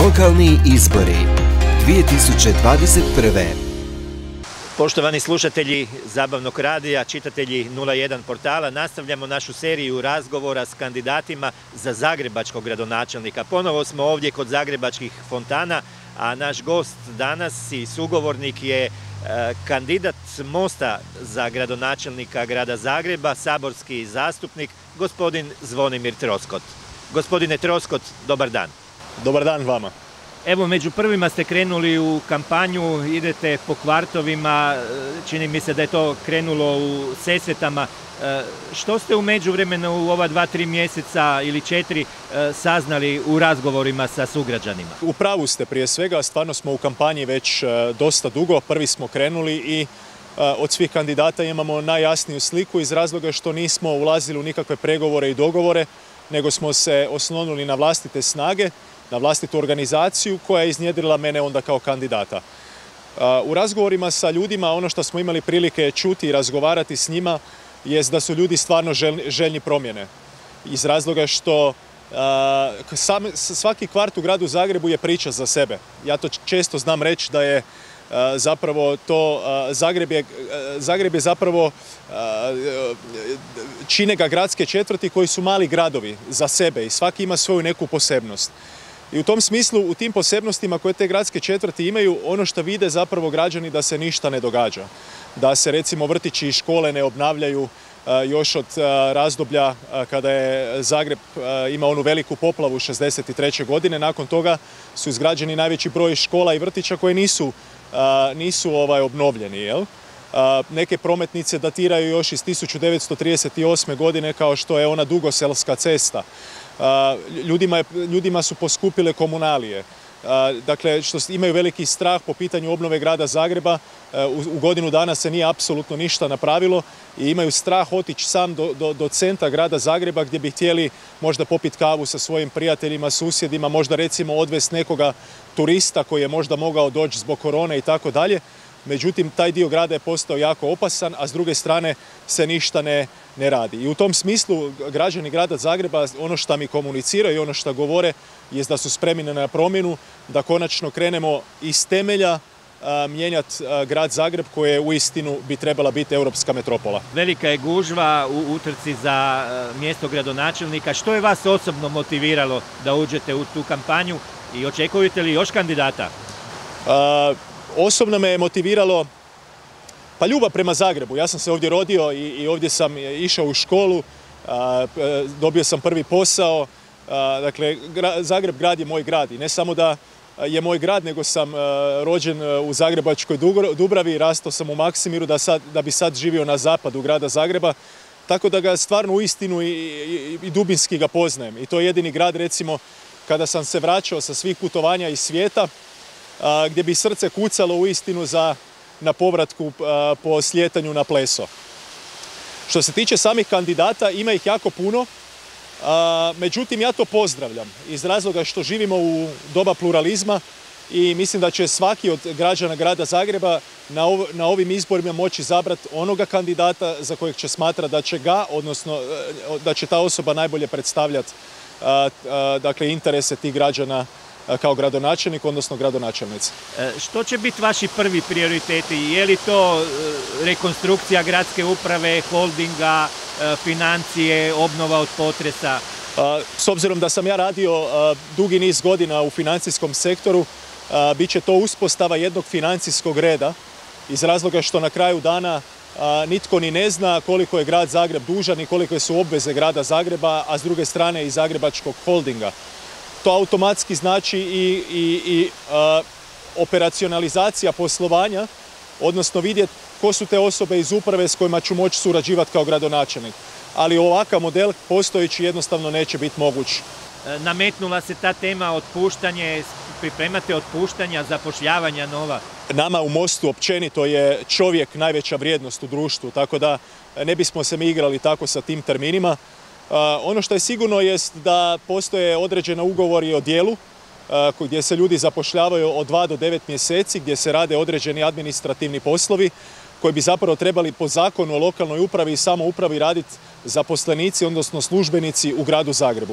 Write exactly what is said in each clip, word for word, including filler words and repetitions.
Lokalni izbori dvije tisuće dvadeset prve. Poštovani slušatelji Zabavnog radija, čitatelji nula jedan portala, nastavljamo našu seriju razgovora s kandidatima za zagrebačkog gradonačelnika. Ponovo smo ovdje kod zagrebačkih fontana, a naš gost danas i sugovornik je kandidat Mosta za gradonačelnika grada Zagreba, saborski zastupnik, gospodin Zvonimir Troskot. Gospodine Troskot, dobar dan. Dobar dan vama. Evo, među prvima ste krenuli u kampanju, idete po kvartovima, čini mi se da je to krenulo u Sesvetama. Što ste u međuvremenu u ova dva, tri mjeseca ili četiri saznali u razgovorima sa sugrađanima? U pravu ste prije svega, stvarno smo u kampanji već dosta dugo, prvi smo krenuli i od svih kandidata imamo najjasniju sliku iz razloga što nismo ulazili u nikakve pregovore i dogovore, nego smo se oslonili na vlastite snage, na vlastitu organizaciju koja je iznjedrila mene onda kao kandidata. U razgovorima sa ljudima ono što smo imali prilike čuti i razgovarati s njima jest da su ljudi stvarno željni promjene. Iz razloga što sam, svaki kvart u gradu Zagrebu je priča za sebe. Ja to često znam reći da je zapravo to, Zagreb je, Zagreb je zapravo, čine ga gradske četvrti koji su mali gradovi za sebe i svaki ima svoju neku posebnost. I u tom smislu, u tim posebnostima koje te gradske četvrti imaju, ono što vide zapravo građani da se ništa ne događa. Da se recimo vrtići i škole ne obnavljaju još od razdoblja kada je Zagreb imao onu veliku poplavu šezdeset treće godine. Nakon toga su izgrađeni najveći broj škola i vrtića koje nisu, nisu ovaj, obnovljeni. Jel? Neke prometnice datiraju još iz tisuću devetsto trideset osme. godine kao što je ona Dugoselska cesta. Ljudima, je, ljudima su poskupile komunalije. Dakle, što imaju veliki strah po pitanju obnove grada Zagreba, u, u godinu dana se nije apsolutno ništa napravilo i imaju strah otići sam do, do, do centra grada Zagreba gdje bi htjeli možda popiti kavu sa svojim prijateljima, susjedima, možda recimo odvesti nekoga turista koji je možda mogao doći zbog korone i tako dalje. Međutim, taj dio grada je postao jako opasan, a s druge strane se ništa ne, ne radi. I u tom smislu građani grada Zagreba, ono što mi komuniciraju i ono što govore, je da su spremni na promjenu, da konačno krenemo iz temelja mijenjati grad Zagreb koje uistinu bi trebala biti europska metropola. Velika je gužva u utrci za mjesto gradonačelnika. Što je vas osobno motiviralo da uđete u tu kampanju i očekujete li još kandidata? A, Osobno me je motiviralo pa ljubav prema Zagrebu. Ja sam se ovdje rodio i, i ovdje sam išao u školu, a, dobio sam prvi posao. A, dakle, gra, Zagreb grad je moj grad i ne samo da je moj grad, nego sam a, rođen u Zagrebačkoj Dubravi, rastao sam u Maksimiru da, sad, da bi sad živio na zapadu grada Zagreba. Tako da ga stvarno uistinu i, i, i dubinski ga poznajem. I to je jedini grad, recimo, kada sam se vraćao sa svih putovanja iz svijeta, A, gdje bi srce kucalo uistinu za, na povratku a, po slijetanju na Pleso. Što se tiče samih kandidata, ima ih jako puno, a, međutim ja to pozdravljam iz razloga što živimo u doba pluralizma i mislim da će svaki od građana grada Zagreba na, ov, na ovim izborima moći izabrati onoga kandidata za kojeg će smatrati da će ga, odnosno da će ta osoba najbolje predstavljati a, a, dakle, interese tih građana kao gradonačelnik, odnosno gradonačelnica. Što će biti vaši prvi prioriteti? Je li to rekonstrukcija gradske uprave, holdinga, financije, obnova od potresa? S obzirom da sam ja radio dugi niz godina u financijskom sektoru, bit će to uspostava jednog financijskog reda iz razloga što na kraju dana nitko ni ne zna koliko je grad Zagreb dužan i kolike su obveze grada Zagreba, a s druge strane i Zagrebačkog holdinga. To automatski znači i, i, i a, operacionalizacija poslovanja, odnosno vidjeti ko su te osobe iz uprave s kojima ću moći surađivati kao gradonačelnik. Ali ovakav model postojeći jednostavno neće biti moguć. Nametnula se ta tema otpuštanje, pripremate otpuštanja, zapošljavanja nova? Nama u Mostu općenito je čovjek najveća vrijednost u društvu, tako da ne bismo se mi igrali tako sa tim terminima. Uh, ono što je sigurno jest da postoje određeni ugovori o djelu uh, gdje se ljudi zapošljavaju od dva do devet mjeseci, gdje se rade određeni administrativni poslovi koji bi zapravo trebali po zakonu o lokalnoj upravi i samoupravi raditi zaposlenici, odnosno službenici u gradu Zagrebu.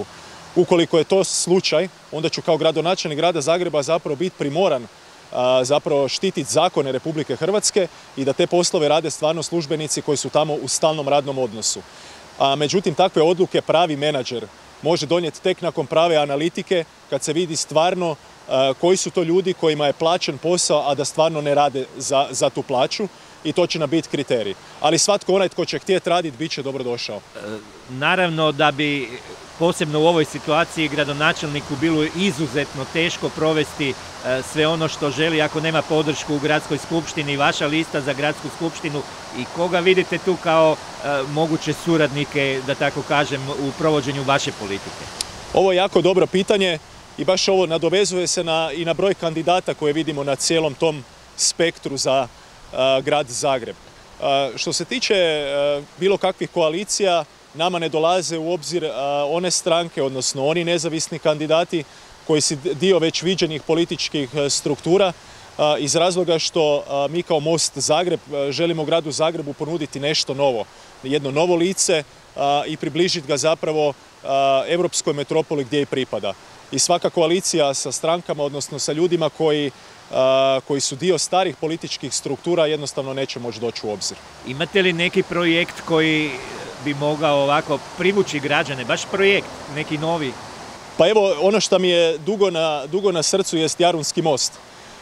Ukoliko je to slučaj, onda ću kao gradonačelnik grada Zagreba zapravo biti primoran a, zapravo štititi zakone Republike Hrvatske i da te poslove rade stvarno službenici koji su tamo u stalnom radnom odnosu. A, međutim, takve odluke pravi menadžer može donijeti tek nakon prave analitike, kad se vidi stvarno a, koji su to ljudi kojima je plaćen posao, a da stvarno ne rade za, za tu plaću, i to će nam biti kriterij. Ali svatko onaj tko će htjeti raditi, bit će dobrodošao. E, naravno da bi posebno u ovoj situaciji gradonačelniku bilo izuzetno teško provesti e, sve ono što želi ako nema podršku u gradskoj skupštini, vaša lista za gradsku skupštinu, i koga vidite tu kao e, moguće suradnike, da tako kažem, u provođenju vaše politike? Ovo je jako dobro pitanje i baš ovo nadovezuje se na, i na broj kandidata koje vidimo na cijelom tom spektru za a, grad Zagreb. A, što se tiče a, bilo kakvih koalicija, nama ne dolaze u obzir a, one stranke, odnosno oni nezavisni kandidati koji su dio već viđenih političkih struktura, a, iz razloga što a, mi kao Most Zagreb a, želimo gradu Zagrebu ponuditi nešto novo, jedno novo lice a, i približiti ga zapravo a, europskoj metropoli gdje i pripada. I svaka koalicija sa strankama, odnosno sa ljudima koji, a, koji su dio starih političkih struktura, jednostavno neće moći doći u obzir. Imate li neki projekt koji bi mogao ovako privući građane, baš projekt, neki novi? Pa evo, ono što mi je dugo na, dugo na srcu jest Jarunski most.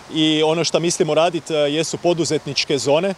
I ono što mislimo raditi jesu poduzetničke zone,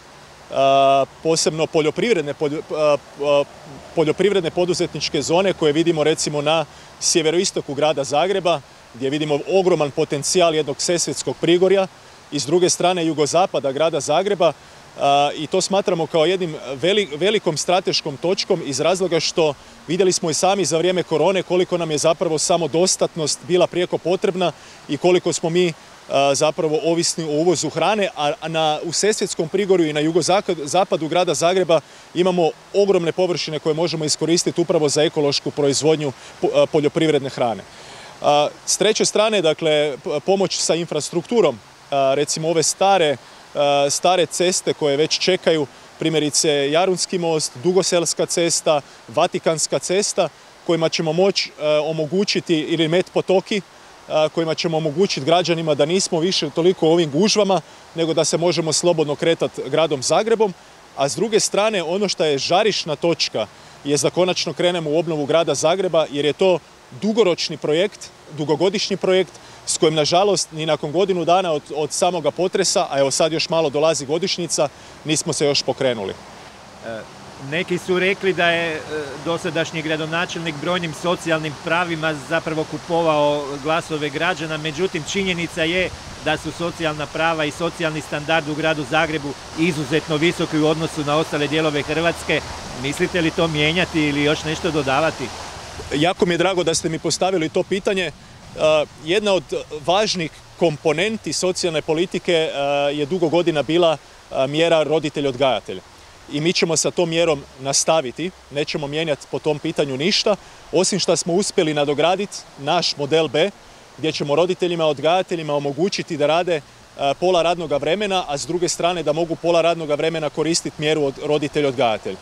a, posebno poljoprivredne, poljo, a, a, poljoprivredne poduzetničke zone koje vidimo recimo na sjeveroistoku grada Zagreba, gdje vidimo ogroman potencijal jednog Sesvetskog Prigorja, i s druge strane jugozapada grada Zagreba. A, i to smatramo kao jednim veli, velikom strateškom točkom iz razloga što vidjeli smo i sami za vrijeme korone koliko nam je zapravo samodostatnost bila prijeko potrebna i koliko smo mi a, zapravo ovisni o uvozu hrane, a na, u Sesvetskom Prigorju i na jugozapadu grada Zagreba imamo ogromne površine koje možemo iskoristiti upravo za ekološku proizvodnju poljoprivredne hrane. A, s treće strane, dakle, pomoć sa infrastrukturom, a, recimo ove stare stare ceste koje već čekaju, primjerice Jarunski most, Dugoselska cesta, Vatikanska cesta, kojima ćemo moći omogućiti, ili Met potoki, kojima ćemo omogućiti građanima da nismo više toliko u ovim gužvama, nego da se možemo slobodno kretati gradom Zagrebom. A s druge strane, ono što je žarišna točka je da konačno krenemo u obnovu grada Zagreba, jer je to dugoročni projekt, dugogodišnji projekt s kojim, nažalost, ni nakon godinu dana od, od samoga potresa, a evo sad još malo dolazi godišnjica, nismo se još pokrenuli. E, neki su rekli da je e, dosadašnji gradonačelnik brojnim socijalnim pravima zapravo kupovao glasove građana, međutim činjenica je da su socijalna prava i socijalni standard u gradu Zagrebu izuzetno visoki u odnosu na ostale dijelove Hrvatske. Mislite li to mijenjati ili još nešto dodavati? Jako mi je drago da ste mi postavili to pitanje. Jedna od važnih komponenti socijalne politike je dugo godina bila mjera roditelj-odgajatelj. I mi ćemo sa tom mjerom nastaviti, nećemo mijenjati po tom pitanju ništa, osim što smo uspjeli nadograditi naš model B, gdje ćemo roditeljima, odgajateljima omogućiti da rade pola radnog vremena, a s druge strane da mogu pola radnog vremena koristiti mjeru od roditelj-odgajatelj.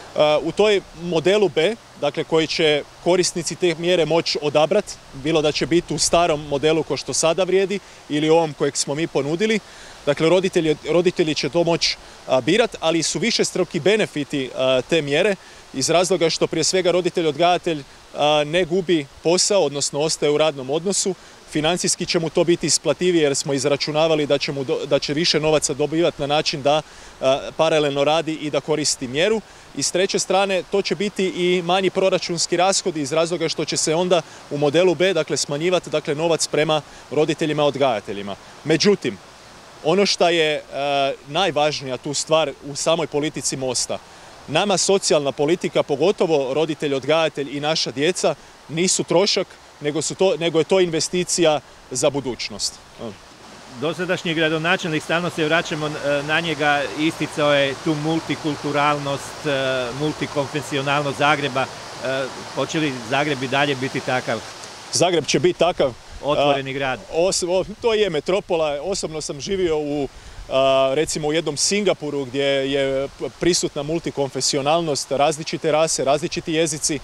U toj modelu B, dakle, koji će korisnici te mjere moći odabrati, bilo da će biti u starom modelu ko što sada vrijedi ili ovom kojeg smo mi ponudili, dakle, roditelji, roditelji će to moći birati, ali su višestruki benefiti a, te mjere iz razloga što prije svega roditelj-odgajatelj ne gubi posao, odnosno ostaje u radnom odnosu. Financijski će mu to biti isplativije jer smo izračunavali da će, mu do, da će više novaca dobivati na način da a, paralelno radi i da koristi mjeru. I s treće strane, to će biti i manji proračunski rashodi iz razloga što će se onda u modelu B, dakle, smanjivati, dakle, novac prema roditeljima, odgajateljima. Međutim, ono što je a, najvažnija tu stvar u samoj politici Mosta, nama socijalna politika, pogotovo roditelj, odgajatelj i naša djeca, nisu trošak, nego, su to, nego je to investicija za budućnost. Dosadašnji gradonačelnik, stalno se vraćamo na njega, isticao je tu multikulturalnost, multikonfesionalnost Zagreba. Hoće li Zagreb i dalje biti takav? Zagreb će biti takav. Otvoreni grad. Os, o, to je metropola. Osobno sam živio u, recimo, u jednom Singapuru gdje je prisutna multikonfesionalnost, različite rase, različiti jezici,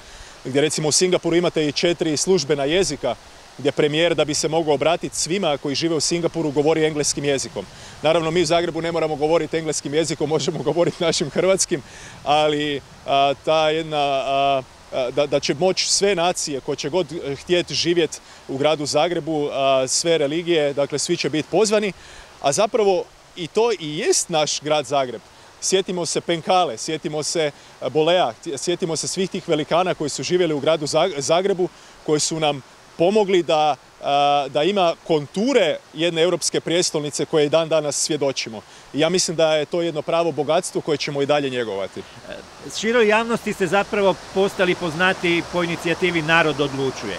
gdje recimo u Singapuru imate i četiri službena jezika, gdje premijer da bi se mogao obratiti svima koji žive u Singapuru govori engleskim jezikom. Naravno, mi u Zagrebu ne moramo govoriti engleskim jezikom, možemo govoriti našim hrvatskim, ali a, ta jedna, a, da, da će moći sve nacije koje će god htjeti živjeti u gradu Zagrebu, a, sve religije, dakle svi će biti pozvani, a zapravo i to i jest naš grad Zagreb. Sjetimo se Penkale, sjetimo se Bolea, sjetimo se svih tih velikana koji su živjeli u gradu Zagrebu, koji su nam pomogli da, da ima konture jedne europske prijestolnice koje i dan danas svjedočimo. I ja mislim da je to jedno pravo bogatstvo koje ćemo i dalje njegovati. Široj javnosti ste zapravo postali poznati po inicijativi Narod odlučuje.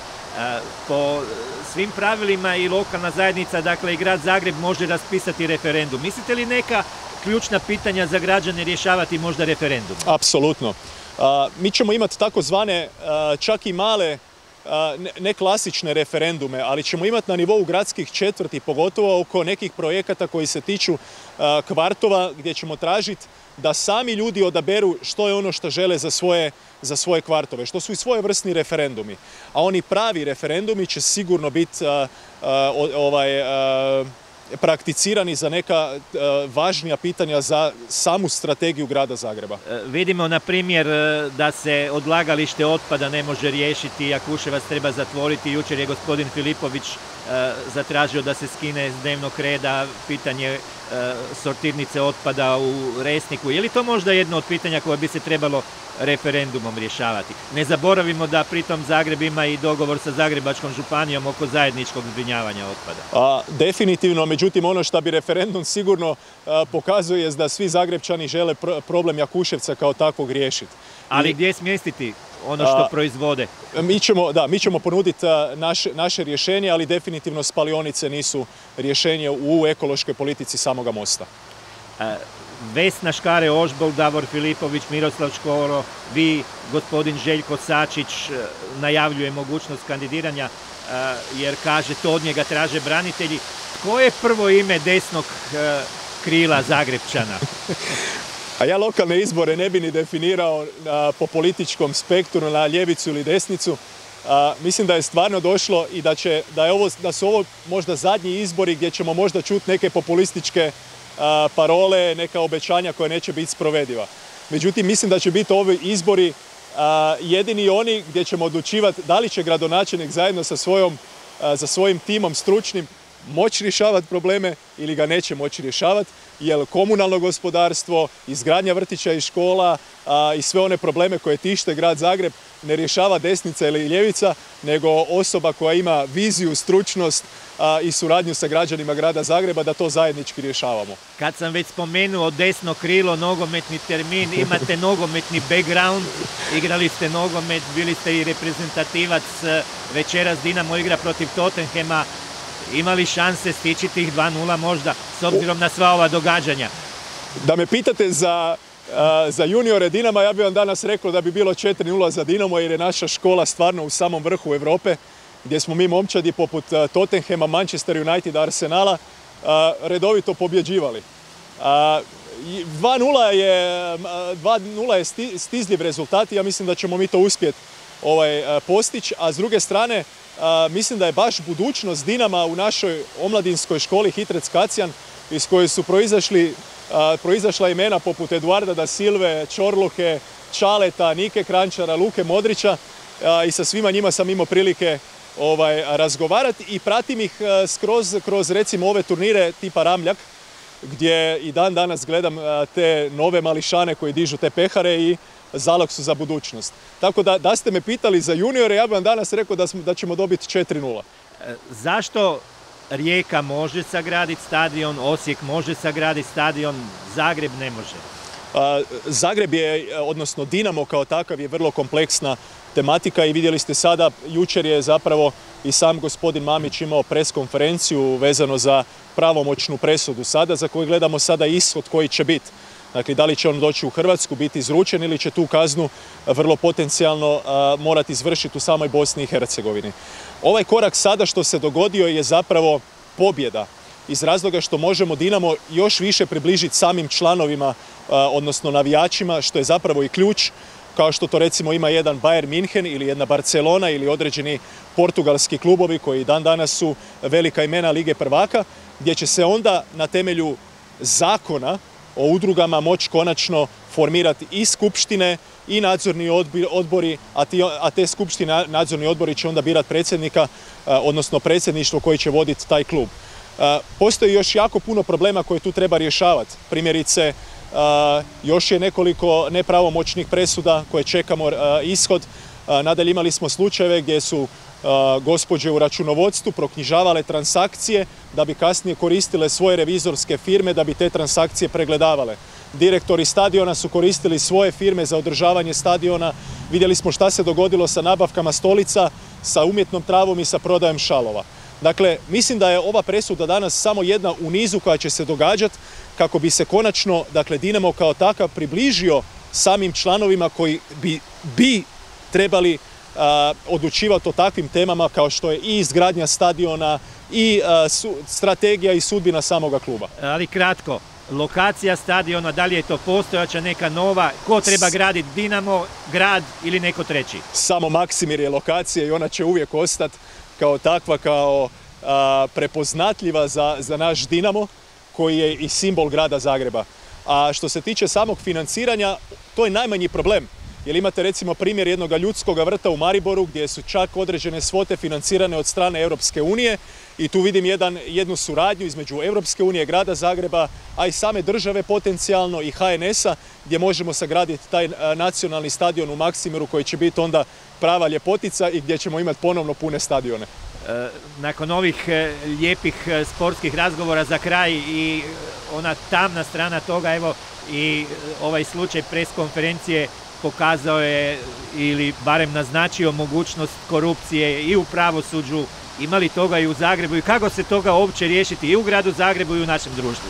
Po svim pravilima i lokalna zajednica, dakle i grad Zagreb može raspisati referendum. Mislite li neka ključna pitanja za građane rješavati možda referendum? Apsolutno. Mi ćemo imati takozvane čak i male neklasične referendume, ali ćemo imati na nivou gradskih četvrti, pogotovo oko nekih projekata koji se tiču kvartova, gdje ćemo tražiti da sami ljudi odaberu što je ono što žele za svoje, za svoje kvartove, što su i svojevrsni referendumi. A oni pravi referendumi će sigurno biti ovaj, prakticirani za neka uh, važnija pitanja za samu strategiju grada Zagreba. Vidimo, na primjer, da se odlagalište otpada ne može riješiti, Jakuševac treba zatvoriti. Jučer je gospodin Filipović uh, zatražio da se skine s dnevnog reda pitanje uh, sortirnice otpada u Resniku. Je li to možda jedno od pitanja koje bi se trebalo referendumom rješavati? Ne zaboravimo da pritom Zagreb ima i dogovor sa Zagrebačkom županijom oko zajedničkog zbrinjavanja otpada. A, definitivno, međutim ono što bi referendum sigurno a, pokazuje je da svi Zagrebčani žele pr problem Jakuševca kao takvog riješiti. Ali I, gdje smjestiti ono što a, proizvode? Mi ćemo, da, mi ćemo ponuditi naše, naše rješenje, ali definitivno spalionice nisu rješenje u ekološkoj politici samoga mosta. A, Vesna Škare-Ožbolt, Davor Filipović, Miroslav Škoro, vi, gospodin Željko Sačić, najavljuje mogućnost kandidiranja jer kaže to od njega traže branitelji. Tko je prvo ime desnog krila Zagrebčana? A ja lokalne izbore ne bi ni definirao a, po političkom spektru na ljevicu ili desnicu. A, mislim da je stvarno došlo i da, će, da, je ovo, da su ovo možda zadnji izbori gdje ćemo možda čuti neke populističke a, parole, neka obećanja koja neće biti sprovediva. Međutim, mislim da će biti ovi izbori a, jedini oni gdje ćemo odlučivati da li će gradonačelnik zajedno sa svojom, a, sa svojim timom stručnim moći rješavati probleme ili ga neće moći rješavati, jer komunalno gospodarstvo, izgradnja vrtića i škola a, i sve one probleme koje tište grad Zagreb ne rješava desnica ili ljevica, nego osoba koja ima viziju, stručnost a, i suradnju sa građanima grada Zagreba da to zajednički rješavamo. Kad sam već spomenuo desno krilo, nogometni termin, imate nogometni background, igrali ste nogomet, bili ste i reprezentativac, večeras Dinamo igra protiv Tottenhema. Imali šanse stići tih dva nula možda, s obzirom na sva ova događanja? Da me pitate za, za juniore Dinama, ja bih vam danas rekao da bi bilo četiri nula za Dinamo, jer je naša škola stvarno u samom vrhu Europe, gdje smo mi momčadi poput Tottenhema, Manchester United, Arsenala redovito pobjeđivali. dva nula je, dva nula je stizljiv rezultat i ja mislim da ćemo mi to uspjeti ovaj, postići, a s druge strane Uh, mislim da je baš budućnost Dinama u našoj omladinskoj školi Hitrec Kacijan, iz koje su proizašli, uh, proizašla imena poput Eduarda da Silve, Čorluke, Čaleta, Nike Krančara, Luke Modrića uh, i sa svima njima sam imao prilike ovaj, razgovarati i pratim ih uh, skroz kroz recimo ove turnire tipa Ramljak, gdje i dan danas gledam uh, te nove mališane koji dižu te pehare i zalog su za budućnost. Tako da, da ste me pitali za juniore, ja bih vam danas rekao da, smo, da ćemo dobiti četiri nula. E, zašto Rijeka može sagraditi stadion, Osijek može sagraditi stadion, Zagreb ne može? A, Zagreb je, odnosno Dinamo kao takav je vrlo kompleksna tematika i vidjeli ste sada, jučer je zapravo i sam gospodin Mamić imao pres konferenciju vezano za pravomoćnu presudu sada, za koju gledamo sada ishod koji će biti. Dakle, da li će on doći u Hrvatsku, biti izručen ili će tu kaznu vrlo potencijalno a, morati izvršiti u samoj Bosni i Hercegovini. Ovaj korak sada što se dogodio je zapravo pobjeda iz razloga što možemo Dinamo još više približiti samim članovima, a, odnosno navijačima, što je zapravo i ključ. kao što to recimo ima jedan Bayern München ili jedna Barcelona ili određeni portugalski klubovi koji dan danas su velika imena Lige prvaka, gdje će se onda na temelju zakona o udrugama moći konačno formirati i skupštine i nadzorni odbori, a, ti, a te skupštine nadzorni odbori će onda birati predsjednika, odnosno predsjedništvo koji će voditi taj klub. Postoji još jako puno problema koje tu treba rješavati. Primjerice, još je nekoliko nepravomoćnih presuda koje čekamo ishod. Nadalje imali smo slučajeve gdje su gospođe u računovodstvu proknjižavale transakcije da bi kasnije koristile svoje revizorske firme da bi te transakcije pregledavale. Direktori stadiona su koristili svoje firme za održavanje stadiona. Vidjeli smo šta se dogodilo sa nabavkama stolica, sa umjetnom travom i sa prodajom šalova. Dakle, mislim da je ova presuda danas samo jedna u nizu koja će se događati kako bi se konačno, dakle, Dinamo kao takav približio samim članovima koji bi, bi trebali uh, odlučivati o takvim temama kao što je i izgradnja stadiona i uh, su, strategija i sudbina samoga kluba. Ali kratko, lokacija stadiona, da li je to postojaća neka nova, ko treba graditi, Dinamo, grad ili neko treći? Samo Maksimir je lokacija i ona će uvijek ostati kao takva, kao a, prepoznatljiva za, za naš Dinamo, koji je i simbol grada Zagreba. A što se tiče samog financiranja, to je najmanji problem. Jer imate recimo primjer jednog ljudskog vrta u Mariboru gdje su čak određene svote financirane od strane Europske unije i tu vidim jedan, jednu suradnju između Europske unije, grada Zagreba, a i same države potencijalno i H N S-a gdje možemo sagraditi taj nacionalni stadion u Maksimiru koji će biti onda prava ljepotica i gdje ćemo imati ponovno pune stadione. Nakon ovih lijepih sportskih razgovora za kraj i ona tamna strana toga, evo i ovaj slučaj pres konferencije pokazao je ili barem naznačio mogućnost korupcije i u pravosuđu, ima li toga i u Zagrebu i kako se toga uopće riješiti i u gradu Zagrebu i u našem društvu?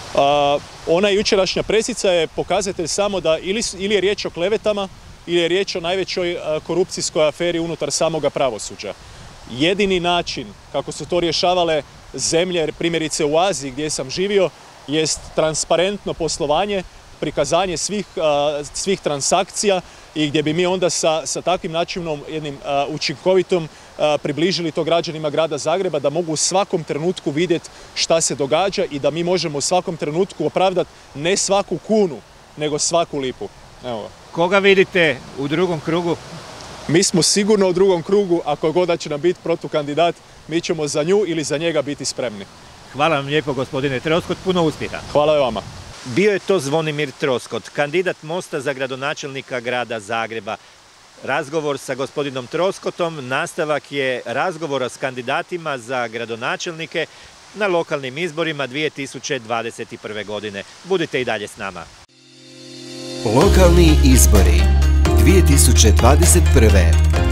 A, ona jučerašnja presica je pokazatelj samo da ili, ili je riječ o klevetama ili je riječ o najvećoj a, korupcijskoj aferi unutar samoga pravosuđa. Jedini način kako su to rješavale zemlje, primjerice u Aziji gdje sam živio, jest transparentno poslovanje, prikazanje svih, svih transakcija i gdje bi mi onda sa, sa takvim načinom jednim učinkovitom približili to građanima grada Zagreba da mogu u svakom trenutku vidjeti šta se događa i da mi možemo u svakom trenutku opravdati ne svaku kunu, nego svaku lipu. Evo. Koga vidite u drugom krugu? Mi smo sigurno u drugom krugu, ako god da će nam biti protukandidat, mi ćemo za nju ili za njega biti spremni. Hvala vam lijepo, gospodine Troskot, puno uspjeha. Hvala i vama. Bio je to Zvonimir Troskot, kandidat Mosta za gradonačelnika grada Zagreba. Razgovor sa gospodinom Troskotom nastavak je razgovora s kandidatima za gradonačelnike na lokalnim izborima dvije tisuće dvadeset prve. godine. Budite i dalje s nama. Lokalni izbori dvije tisuće dvadeset prve.